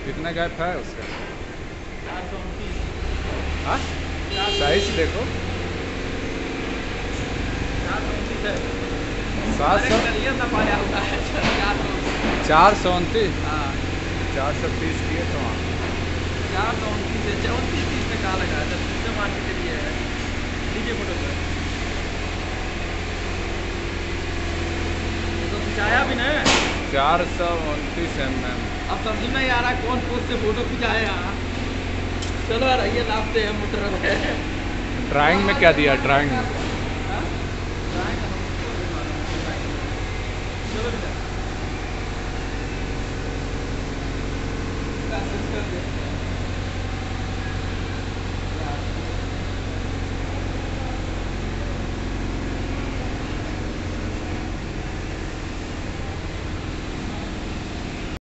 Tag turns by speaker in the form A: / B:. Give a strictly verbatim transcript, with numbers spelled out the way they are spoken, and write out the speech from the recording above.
A: कितना गैप है उसका?
B: चार सौ उनतीस।
A: हाँ, साइज देखो।
B: चार सौ उनतीस है।
A: सात
B: अरे
A: सौ
B: करियर ना पाया होता है चार सौ उनतीस।
A: चार सौ उनतीस।
B: हाँ,
A: चार सौ तीस किए तो वहाँ
B: चार सौ उनतीस है। चौंतीस तीस में कहा लगा है, तीस से मान के चलिए है। लीजिए फोटो सर। तो खिंचाया भी ना।
A: चार सौ उनतीस एम एम।
B: अब समझ में नहीं आ रहा कौन पोस्ट से फोटो खिंचाया। चलो यार, ये नापते हैं मोटर है।
A: ड्राइंग में क्या दिया ड्राइंग में?